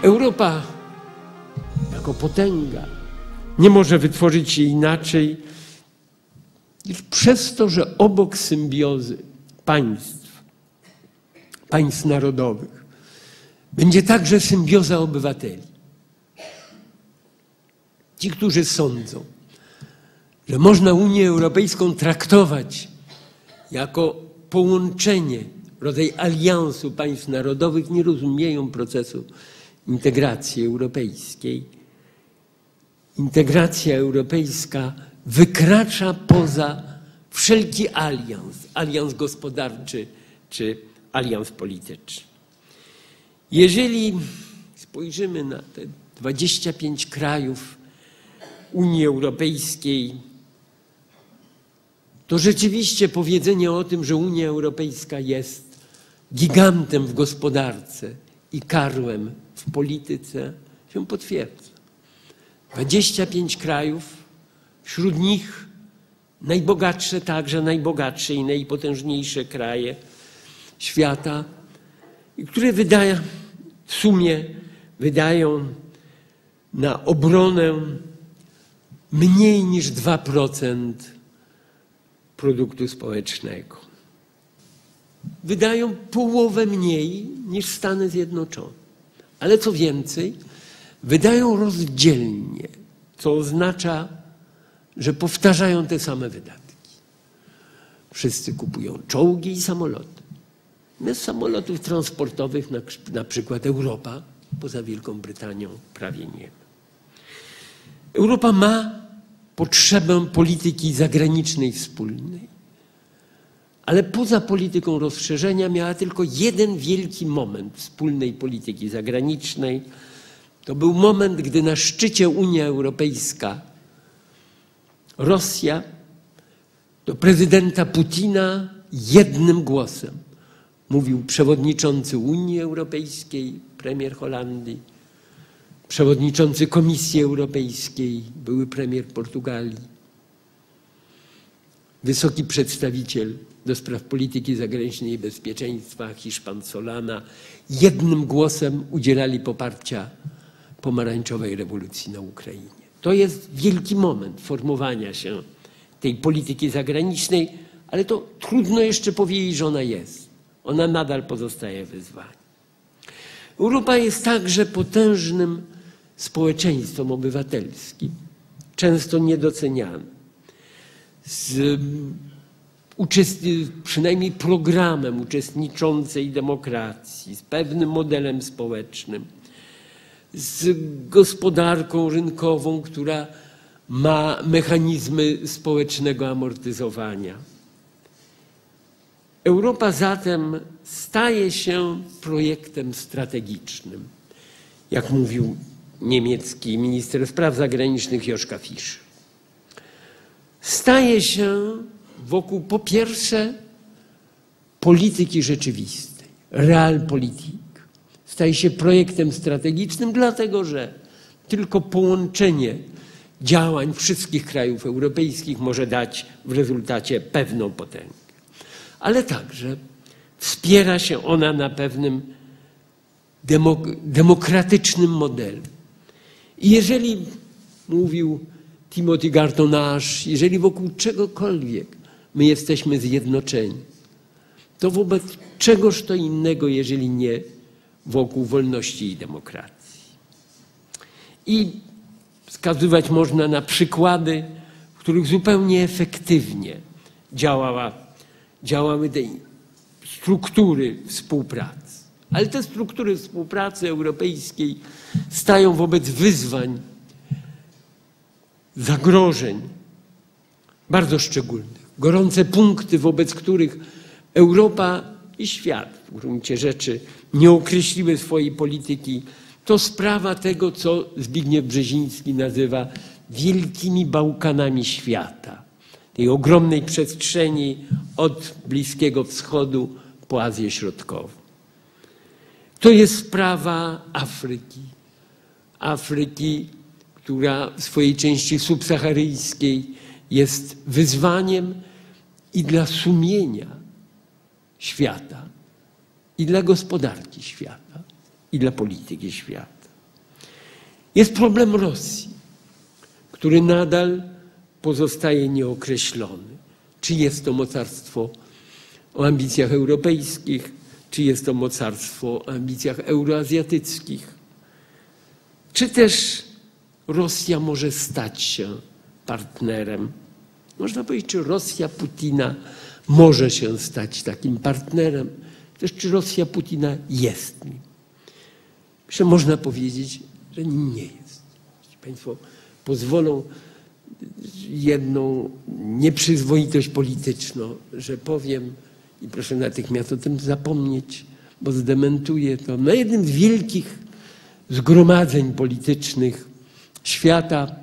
Europa jako potęga nie może wytworzyć się inaczej niż przez to, że obok symbiozy państw narodowych będzie także symbioza obywateli. Ci, którzy sądzą, że można Unię Europejską traktować jako połączenie, rodzaj aliansu państw narodowych, nie rozumieją procesu integracji europejskiej. Integracja europejska wykracza poza wszelki alians gospodarczy czy alians polityczny. Jeżeli spojrzymy na te 25 krajów Unii Europejskiej, to rzeczywiście powiedzenie o tym, że Unia Europejska jest gigantem w gospodarce i karłem w polityce, się potwierdza. 25 krajów, wśród nich najbogatsze, także najbogatsze i najpotężniejsze kraje świata, które w sumie wydają na obronę mniej niż 2% produktu społecznego. Wydają połowę mniej niż Stany Zjednoczone. Ale co więcej, wydają rozdzielnie, co oznacza, że powtarzają te same wydatki. Wszyscy kupują czołgi i samoloty. Bez samolotów transportowych, na przykład Europa, poza Wielką Brytanią, prawie nie ma. Europa ma potrzebę polityki zagranicznej wspólnej, ale poza polityką rozszerzenia miała tylko jeden wielki moment wspólnej polityki zagranicznej. To był moment, gdy na szczycie Unia Europejska Rosja do prezydenta Putina jednym głosem mówił przewodniczący Unii Europejskiej, premier Holandii, przewodniczący Komisji Europejskiej, były premier Portugalii, wysoki przedstawiciel do spraw polityki zagranicznej i bezpieczeństwa Hiszpan Solana jednym głosem udzielali poparcia pomarańczowej rewolucji na Ukrainie. To jest wielki moment formowania się tej polityki zagranicznej, ale to trudno jeszcze powiedzieć, że ona jest. Ona nadal pozostaje wyzwaniem. Europa jest także potężnym społeczeństwem obywatelskim, często niedocenianym, z przynajmniej programem uczestniczącej demokracji, z pewnym modelem społecznym, z gospodarką rynkową, która ma mechanizmy społecznego amortyzowania. Europa zatem staje się projektem strategicznym, jak mówił niemiecki minister spraw zagranicznych Joschka Fischer. Staje się wokół, po pierwsze, polityki rzeczywistej, realpolitik. Staje się projektem strategicznym, dlatego że tylko połączenie działań wszystkich krajów europejskich może dać w rezultacie pewną potęgę. Ale także wspiera się ona na pewnym demokratycznym modelu. I jeżeli, mówił Timothy Garton Ash, jeżeli wokół czegokolwiek my jesteśmy zjednoczeni, to wobec czegoż to innego, jeżeli nie wokół wolności i demokracji. I wskazywać można na przykłady, w których zupełnie efektywnie działały te struktury współpracy. Ale te struktury współpracy europejskiej stają wobec wyzwań, zagrożeń bardzo szczególnych. Gorące punkty, wobec których Europa i świat w gruncie rzeczy nie określiły swojej polityki, to sprawa tego, co Zbigniew Brzeziński nazywa wielkimi Bałkanami świata. Tej ogromnej przestrzeni od Bliskiego Wschodu po Azję Środkową. To jest sprawa Afryki. Afryki, która w swojej części subsaharyjskiej jest wyzwaniem i dla sumienia świata, i dla gospodarki świata, i dla polityki świata. Jest problem Rosji, który nadal pozostaje nieokreślony. Czy jest to mocarstwo o ambicjach europejskich, czy jest to mocarstwo o ambicjach euroazjatyckich, czy też Rosja może stać się partnerem. Można powiedzieć, czy Rosja Putina może się stać takim partnerem, też czy Rosja Putina jest nim. Myślę, można powiedzieć, że nim nie jest. Jeśli Państwo pozwolą jedną nieprzyzwoitość polityczną, że powiem, i proszę natychmiast o tym zapomnieć, bo zdementuję to, na jednym z wielkich zgromadzeń politycznych świata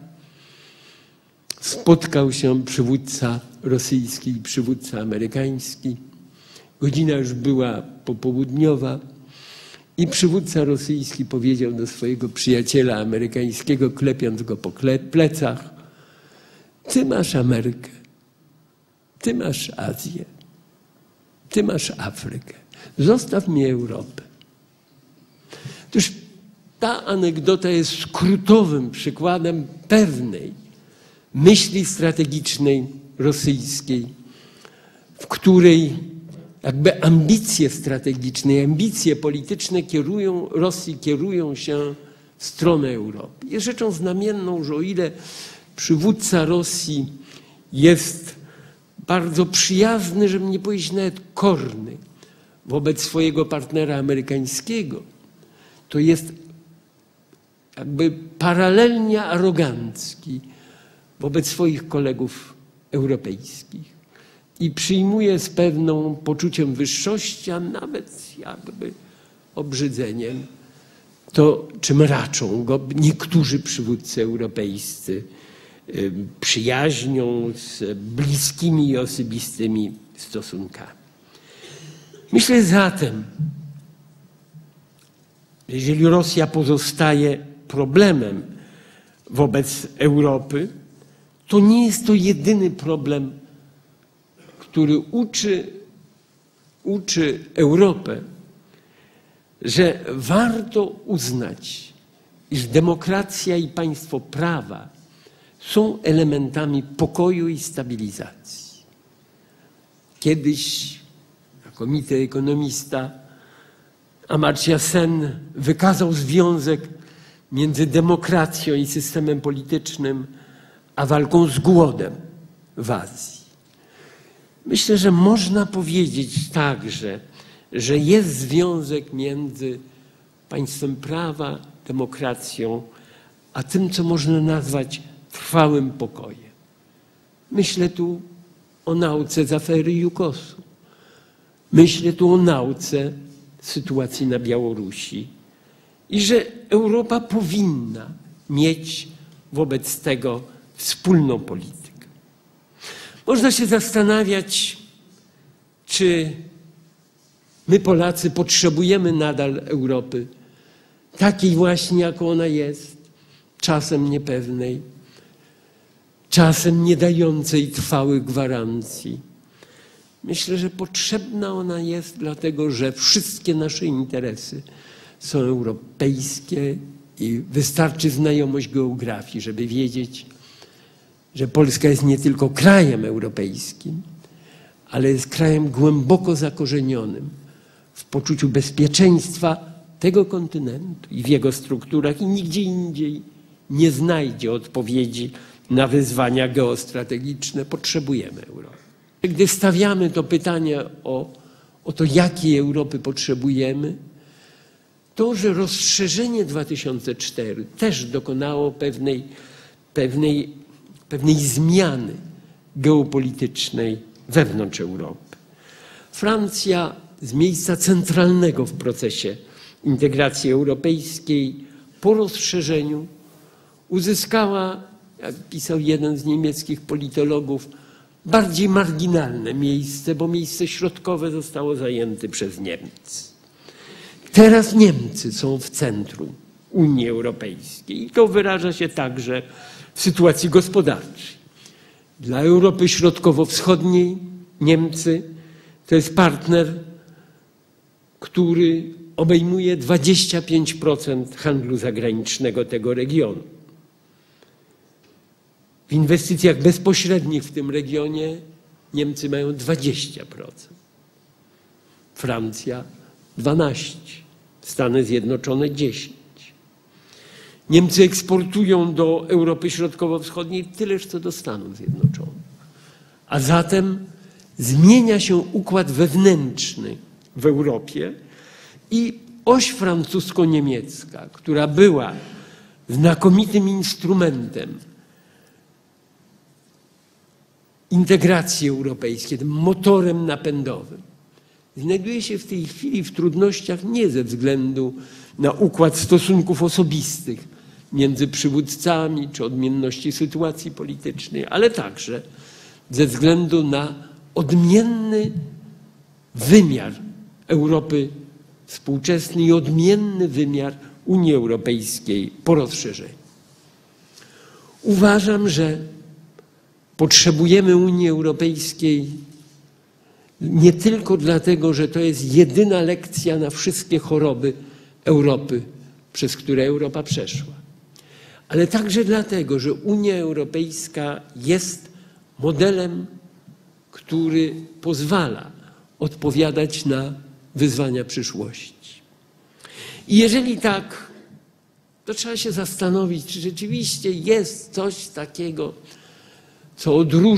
spotkał się przywódca rosyjski i przywódca amerykański. Godzina już była popołudniowa i przywódca rosyjski powiedział do swojego przyjaciela amerykańskiego, klepiąc go po plecach: ty masz Amerykę, ty masz Azję, ty masz Afrykę, zostaw mi Europę. Otóż ta anegdota jest skrótowym przykładem pewnej myśli strategicznej rosyjskiej, w której jakby ambicje strategiczne, ambicje polityczne Rosji kierują się w stronę Europy. Jest rzeczą znamienną, że o ile przywódca Rosji jest bardzo przyjazny, żeby nie powiedzieć nawet korny wobec swojego partnera amerykańskiego, to jest jakby paralelnie arogancki wobec swoich kolegów europejskich i przyjmuje z pewnym poczuciem wyższości, a nawet jakby obrzydzeniem to, czym raczą go niektórzy przywódcy europejscy przyjaźnią, z bliskimi i osobistymi stosunkami. Myślę zatem, jeżeli Rosja pozostaje problemem wobec Europy, to nie jest to jedyny problem, który uczy Europę, że warto uznać, iż demokracja i państwo prawa są elementami pokoju i stabilizacji. Kiedyś znakomity ekonomista Amartya Sen wykazał związek między demokracją i systemem politycznym, a walką z głodem w Azji. Myślę, że można powiedzieć także, że jest związek między państwem prawa, demokracją, a tym, co można nazwać trwałym pokojem. Myślę tu o nauce z afery Jukosu. Myślę tu o nauce sytuacji na Białorusi i że Europa powinna mieć wobec tego wspólną politykę. Można się zastanawiać, czy my Polacy potrzebujemy nadal Europy takiej właśnie, jaką ona jest, czasem niepewnej, czasem nie dającej trwałych gwarancji. Myślę, że potrzebna ona jest dlatego, że wszystkie nasze interesy są europejskie i wystarczy znajomość geografii, żeby wiedzieć, że Polska jest nie tylko krajem europejskim, ale jest krajem głęboko zakorzenionym w poczuciu bezpieczeństwa tego kontynentu i w jego strukturach i nigdzie indziej nie znajdzie odpowiedzi na wyzwania geostrategiczne. Potrzebujemy Europy. Gdy stawiamy to pytanie o to, jakiej Europy potrzebujemy, to, że rozszerzenie 2004 też dokonało pewnej zmiany geopolitycznej wewnątrz Europy. Francja z miejsca centralnego w procesie integracji europejskiej po rozszerzeniu uzyskała, jak pisał jeden z niemieckich politologów, bardziej marginalne miejsce, bo miejsce środkowe zostało zajęte przez Niemcy. Teraz Niemcy są w centrum Unii Europejskiej i to wyraża się także w sytuacji gospodarczej. Dla Europy Środkowo-Wschodniej Niemcy to jest partner, który obejmuje 25% handlu zagranicznego tego regionu. W inwestycjach bezpośrednich w tym regionie Niemcy mają 20%, Francja 12%, Stany Zjednoczone 10%. Niemcy eksportują do Europy Środkowo-Wschodniej tyleż, co do Stanów Zjednoczonych. A zatem zmienia się układ wewnętrzny w Europie i oś francusko-niemiecka, która była znakomitym instrumentem integracji europejskiej, tym motorem napędowym, znajduje się w tej chwili w trudnościach nie ze względu na układ stosunków osobistych między przywódcami czy odmienności sytuacji politycznej, ale także ze względu na odmienny wymiar Europy współczesnej i odmienny wymiar Unii Europejskiej po rozszerzeniu. Uważam, że potrzebujemy Unii Europejskiej nie tylko dlatego, że to jest jedyna lekcja na wszystkie choroby Europy, przez które Europa przeszła, ale także dlatego, że Unia Europejska jest modelem, który pozwala odpowiadać na wyzwania przyszłości. I jeżeli tak, to trzeba się zastanowić, czy rzeczywiście jest coś takiego, co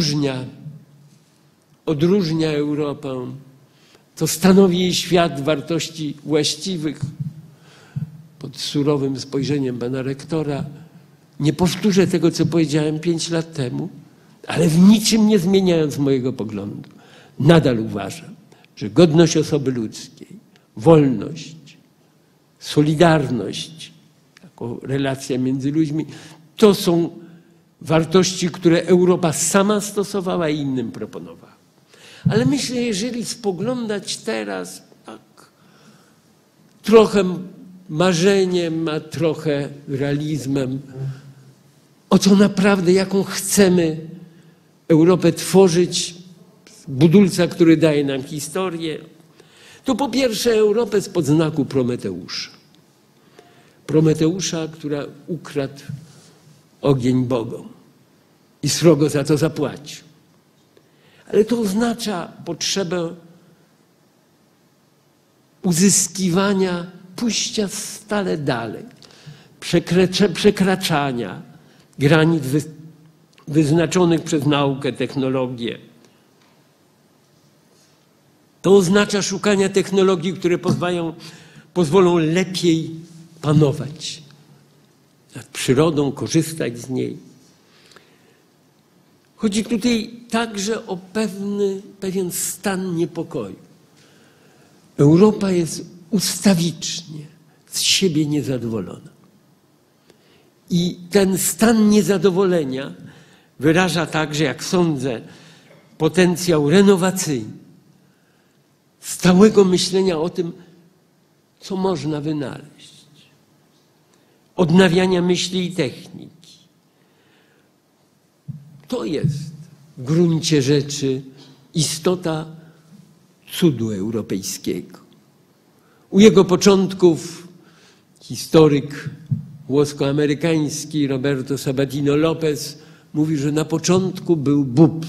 odróżnia Europę, co stanowi jej świat wartości właściwych. Pod surowym spojrzeniem pana rektora nie powtórzę tego, co powiedziałem 5 lat temu, ale w niczym nie zmieniając mojego poglądu. Nadal uważam, że godność osoby ludzkiej, wolność, solidarność jako relacja między ludźmi, to są wartości, które Europa sama stosowała i innym proponowała. Ale myślę, jeżeli spoglądać teraz tak trochę marzeniem, a trochę realizmem, o co naprawdę, jaką chcemy Europę tworzyć, budulca, który daje nam historię, to po pierwsze Europę spod znaku Prometeusza. Prometeusza, która ukradł ogień bogom i srogo za to zapłacił. Ale to oznacza potrzebę uzyskiwania, pójścia stale dalej, przekraczania granic wyznaczonych przez naukę, technologię. To oznacza szukania technologii, które pozwolą lepiej panować nad przyrodą, korzystać z niej. Chodzi tutaj także o pewien stan niepokoju. Europa jest ustawicznie z siebie niezadowolona. I ten stan niezadowolenia wyraża także, jak sądzę, potencjał renowacyjny, stałego myślenia o tym, co można wynaleźć, odnawiania myśli i techniki. To jest w gruncie rzeczy istota cudu europejskiego. U jego początków historyk włosko-amerykański Roberto Sabatino López mówi, że na początku był bób,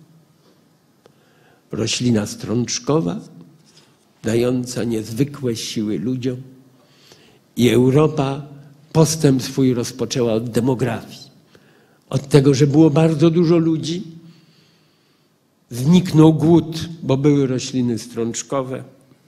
roślina strączkowa, dająca niezwykłe siły ludziom, i Europa postęp swój rozpoczęła od demografii. Od tego, że było bardzo dużo ludzi, zniknął głód, bo były rośliny strączkowe,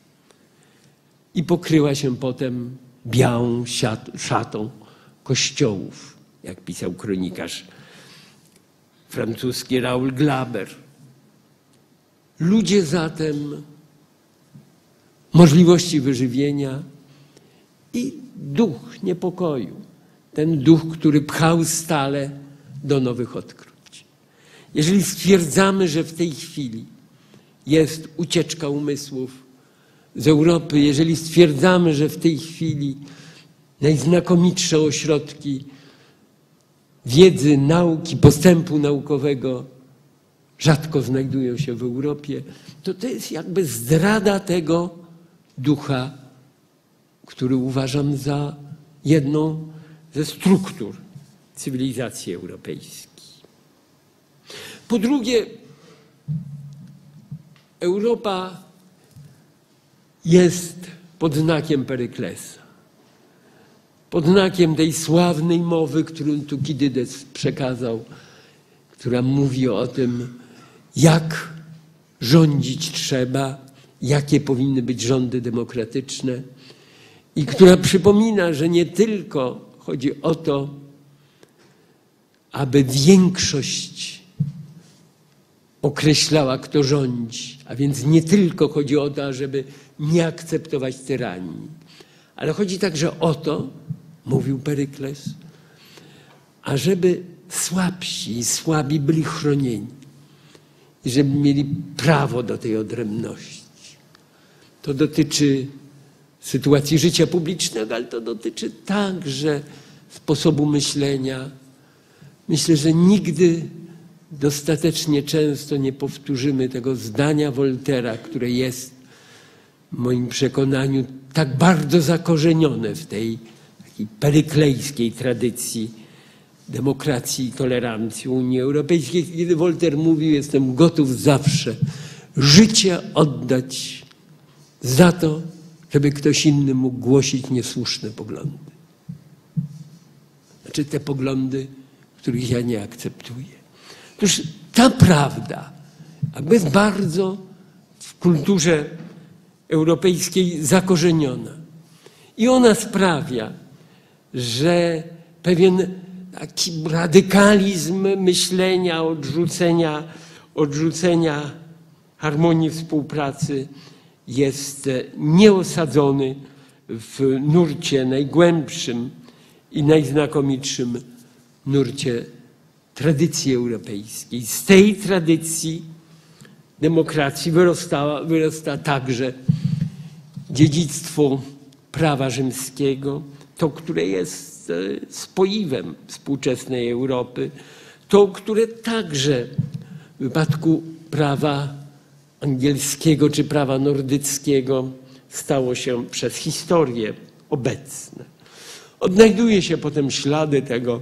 i pokryła się potem białą szatą kościołów, jak pisał kronikarz francuski Raoul Glaber. Ludzie zatem, możliwości wyżywienia i duch niepokoju. Ten duch, który pchał stale do nowych odkryć. Jeżeli stwierdzamy, że w tej chwili jest ucieczka umysłów z Europy, jeżeli stwierdzamy, że w tej chwili najznakomitsze ośrodki wiedzy, nauki, postępu naukowego rzadko znajdują się w Europie, to jest jakby zdrada tego ducha który uważam za jedną ze struktur cywilizacji europejskiej. Po drugie, Europa jest pod znakiem Peryklesa, pod znakiem tej sławnej mowy, którą Tukidydes przekazał, która mówi o tym, jak rządzić trzeba, jakie powinny być rządy demokratyczne i która przypomina, że nie tylko chodzi o to, aby większość określała, kto rządzi, a więc nie tylko chodzi o to, żeby nie akceptować tyranii, ale chodzi także o to, mówił Perykles, ażeby słabsi i słabi byli chronieni i żeby mieli prawo do tej odrębności. To dotyczy sytuacji życia publicznego, ale to dotyczy także sposobu myślenia. Myślę, że nigdy dostatecznie często nie powtórzymy tego zdania Woltera, które jest w moim przekonaniu tak bardzo zakorzenione w tej takiej peryklejskiej tradycji demokracji i tolerancji Unii Europejskiej. Kiedy Wolter mówił, jestem gotów zawsze życie oddać za to, żeby ktoś inny mógł głosić niesłuszne poglądy. Znaczy te poglądy, których ja nie akceptuję. Otóż ta prawda jakby jest bardzo w kulturze europejskiej zakorzeniona. I ona sprawia, że pewien taki radykalizm myślenia, odrzucenia harmonii współpracy jest nieosadzony w nurcie najgłębszym i najznakomitszym nurcie tradycji europejskiej. Z tej tradycji demokracji wyrasta także dziedzictwo prawa rzymskiego, to, które jest spoiwem współczesnej Europy, to, które także w wypadku prawa angielskiego czy prawa nordyckiego stało się przez historię obecne. Odnajduje się potem ślady tego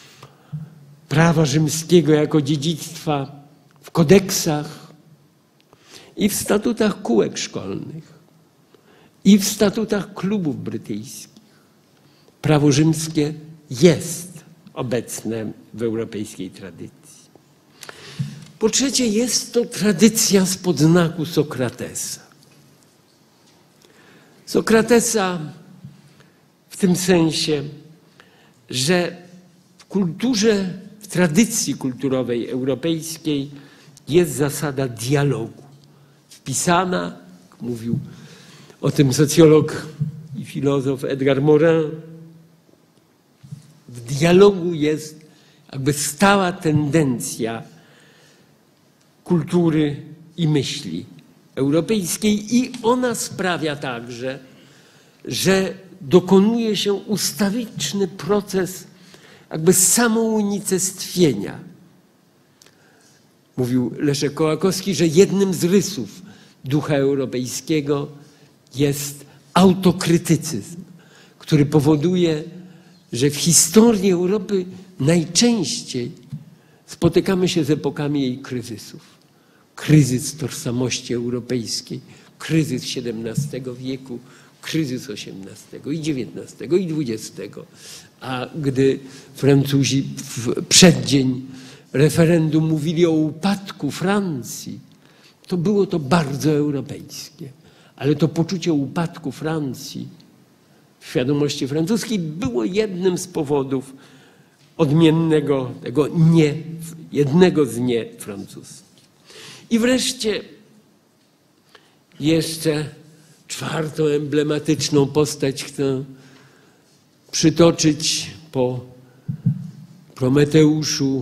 prawa rzymskiego jako dziedzictwa w kodeksach i w statutach kółek szkolnych, i w statutach klubów brytyjskich. Prawo rzymskie jest obecne w europejskiej tradycji. Po trzecie, jest to tradycja spod znaku Sokratesa. Sokratesa w tym sensie, że w kulturze, w tradycji kulturowej europejskiej jest zasada dialogu. Wpisana, jak mówił o tym socjolog i filozof Edgar Morin, w dialogu jest jakby stała tendencja kultury i myśli europejskiej i ona sprawia także, że dokonuje się ustawiczny proces jakby samounicestwienia. Mówił Leszek Kołakowski, że jednym z rysów ducha europejskiego jest autokrytycyzm, który powoduje, że w historii Europy najczęściej spotykamy się z epokami jej kryzysów. Kryzys tożsamości europejskiej, kryzys XVII wieku, kryzys XVIII i XIX i XX. A gdy Francuzi w przeddzień referendum mówili o upadku Francji, to było to bardzo europejskie. Ale to poczucie upadku Francji w świadomości francuskiej było jednym z powodów odmiennego, tego nie, jednego z nie francuskich. I wreszcie jeszcze czwartą emblematyczną postać chcę przytoczyć po Prometeuszu,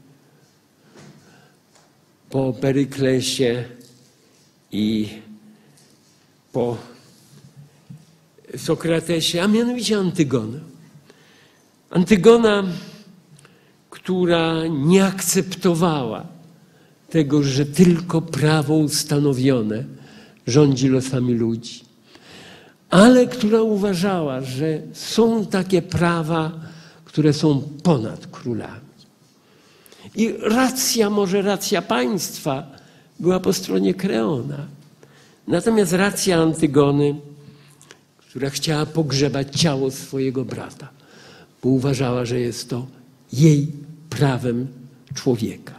po Peryklesie i po Sokratesie, a mianowicie Antygona. Antygona, która nie akceptowała tego, że tylko prawo ustanowione rządzi losami ludzi, ale która uważała, że są takie prawa, które są ponad królami. I może racja państwa była po stronie Kreona. Natomiast racja Antygony, która chciała pogrzebać ciało swojego brata, bo uważała, że jest to jej prawem człowieka.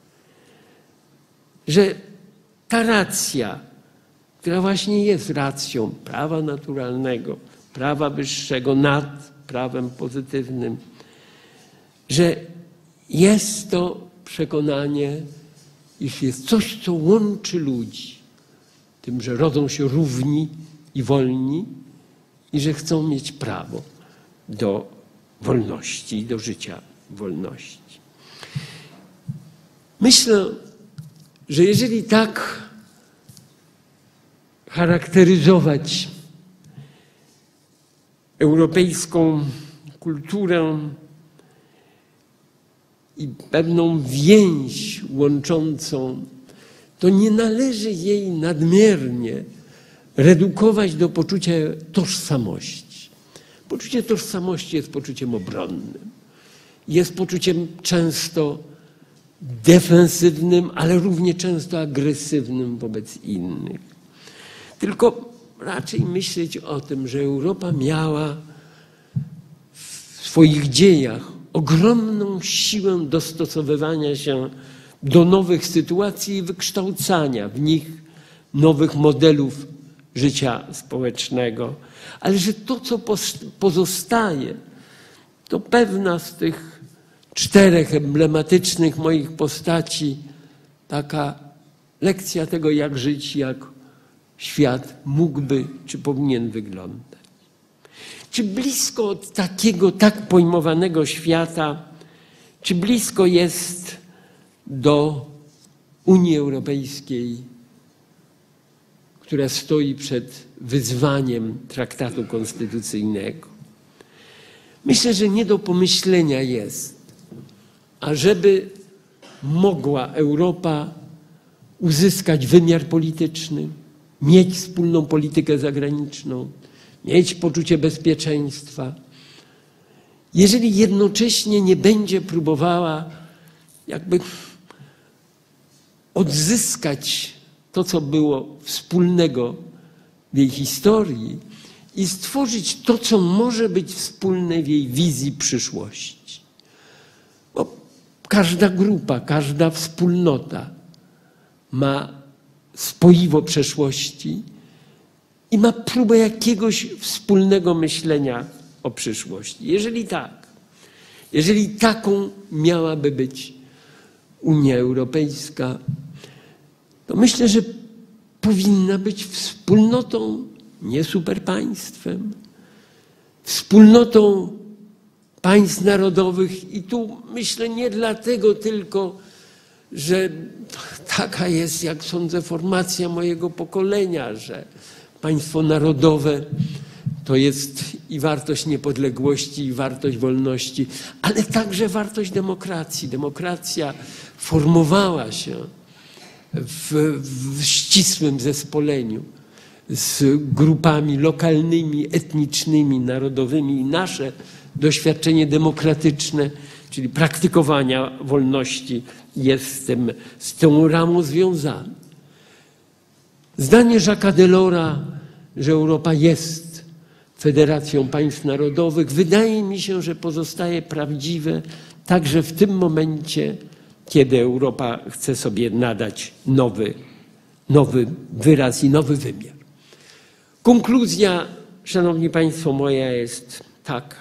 Że ta racja, która właśnie jest racją prawa naturalnego, prawa wyższego nad prawem pozytywnym, że jest to przekonanie, iż jest coś, co łączy ludzi, tym, że rodzą się równi i wolni i że chcą mieć prawo do wolności, do życia w wolności. Myślę, że jeżeli tak charakteryzować europejską kulturę i pewną więź łączącą, to nie należy jej nadmiernie redukować do poczucia tożsamości. Poczucie tożsamości jest poczuciem obronnym. Jest poczuciem często defensywnym, ale równie często agresywnym wobec innych. Tylko raczej myśleć o tym, że Europa miała w swoich dziejach ogromną siłę dostosowywania się do nowych sytuacji i wykształcania w nich nowych modelów życia społecznego. Ale że to, co pozostaje, to pewna z tych 4 emblematycznych moich postaci, taka lekcja tego, jak żyć, jak świat mógłby, czy powinien wyglądać. Czy blisko od takiego, tak pojmowanego świata, czy blisko jest do Unii Europejskiej, która stoi przed wyzwaniem traktatu konstytucyjnego? Myślę, że nie do pomyślenia jest, ażeby mogła Europa uzyskać wymiar polityczny, mieć wspólną politykę zagraniczną, mieć poczucie bezpieczeństwa, jeżeli jednocześnie nie będzie próbowała jakby odzyskać to, co było wspólnego w jej historii i stworzyć to, co może być wspólne w jej wizji przyszłości. Bo każda grupa, każda wspólnota ma spoiwo przeszłości i ma próbę jakiegoś wspólnego myślenia o przyszłości. Jeżeli taką miałaby być Unia Europejska, to myślę, że powinna być wspólnotą, nie superpaństwem, wspólnotą państw narodowych. I tu myślę nie dlatego tylko, że taka jest, jak sądzę, formacja mojego pokolenia, że państwo narodowe to jest i wartość niepodległości, i wartość wolności, ale także wartość demokracji. Demokracja formowała się w ścisłym zespoleniu z grupami lokalnymi, etnicznymi, narodowymi i nasze doświadczenie demokratyczne, czyli praktykowania wolności, jest z tą ramą związane. Zdanie Jacques'a Delors'a, że Europa jest federacją państw narodowych, wydaje mi się, że pozostaje prawdziwe także w tym momencie, kiedy Europa chce sobie nadać nowy wyraz i nowy wymiar. Konkluzja, szanowni państwo, moja jest taka.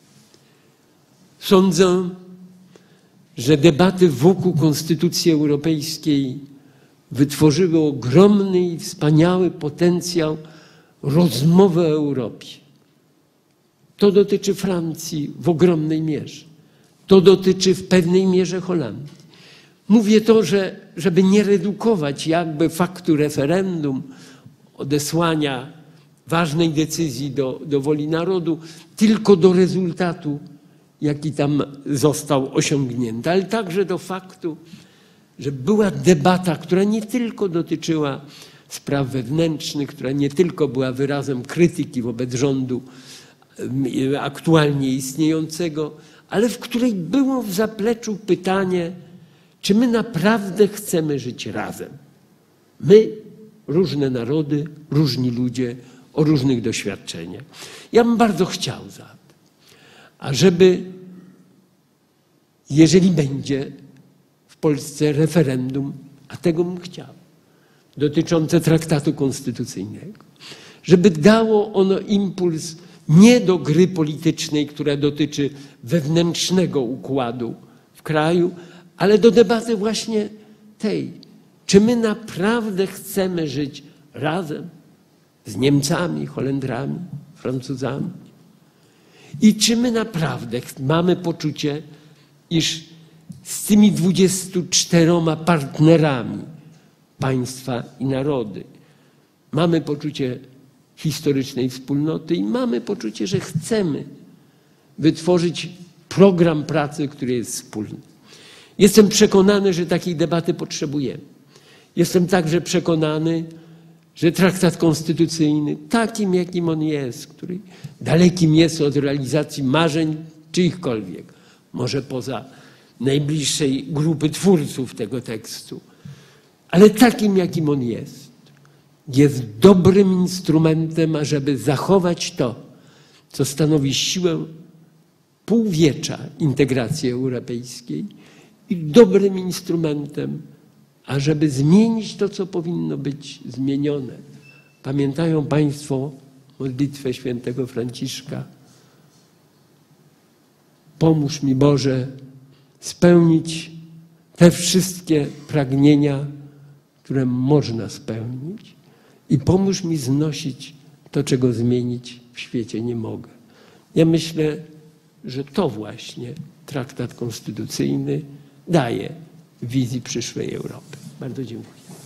Sądzę, że debaty wokół Konstytucji Europejskiej wytworzyły ogromny i wspaniały potencjał rozmowy o Europie. To dotyczy Francji w ogromnej mierze. To dotyczy w pewnej mierze Holandii. Mówię to, żeby nie redukować jakby faktu referendum, odesłania ważnej decyzji do woli narodu, tylko do rezultatu, jaki tam został osiągnięty, ale także do faktu, że była debata, która nie tylko dotyczyła spraw wewnętrznych, która nie tylko była wyrazem krytyki wobec rządu aktualnie istniejącego, ale w której było w zapleczu pytanie, czy my naprawdę chcemy żyć razem. My, różne narody, różni ludzie o różnych doświadczeniach. Ja bym bardzo chciał ażeby, jeżeli będzie w Polsce referendum, a tego bym chciał, dotyczące traktatu konstytucyjnego, żeby dało ono impuls nie do gry politycznej, która dotyczy wewnętrznego układu w kraju, ale do debaty właśnie tej, czy my naprawdę chcemy żyć razem z Niemcami, Holendrami, Francuzami i czy my naprawdę mamy poczucie, iż z tymi 24 partnerami państwa i narody mamy poczucie historycznej wspólnoty i mamy poczucie, że chcemy wytworzyć program pracy, który jest wspólny. Jestem przekonany, że takiej debaty potrzebujemy. Jestem także przekonany, że traktat konstytucyjny, takim jakim on jest, który dalekim jest od realizacji marzeń czyichkolwiek, może poza najbliższej grupy twórców tego tekstu, ale takim jakim on jest dobrym instrumentem, ażeby zachować to, co stanowi siłę półwiecza integracji europejskiej i dobrym instrumentem, ażeby zmienić to, co powinno być zmienione. Pamiętają Państwo modlitwę świętego Franciszka? Pomóż mi, Boże, spełnić te wszystkie pragnienia, które można spełnić i pomóż mi znosić to, czego zmienić w świecie nie mogę. Ja myślę, że to właśnie traktat konstytucyjny daje wizji przyszłej Europy. Bardzo dziękuję.